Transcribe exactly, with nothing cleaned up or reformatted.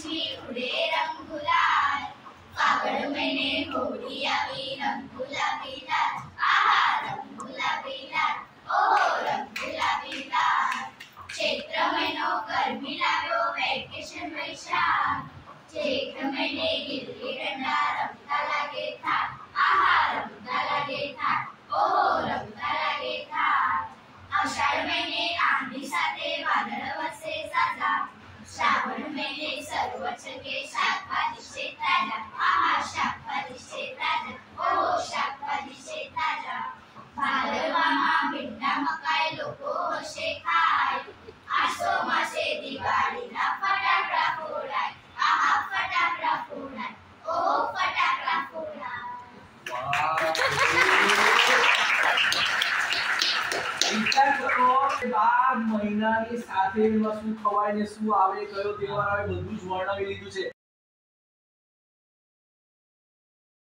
पंचमी उड़े रंग गुलाल, फागण महीने होली आई रंग गुलाबी लाल, आहा रंग गुलाबी लाल, ओहो रंग गुलाबी लाल। चैत्र महीनो गर्मी लाव्यो वेकेशन वैशाख, चैत्र महीने गिल्ली डंडा रमता लागे थाट, आहा रमता लागे थाट, ओहो रमता लागे थाट। आषाढ़ महीने आंधी साथे वादळ वसे साजा, श्रावण महीने सर्वच के शाकभाजी शे ताजा, आहा शाकभाजी शे ताजा, ओहो शाकभाजी शे ताजा। भादरवामा भींडा मकाई लोको हशे खाय, आसो मासे दिवाळीना फटाकડા फोडाय, आहा फटाकડા फोडाय, ओहो फटाकડા फोडाय। વિચાર કરો કે બાર મહિનાની સાથે એમાં શું ખવાય ને શું આવે કયો તહેવાર આવે બધું જ વર્ણવી લીધું છે।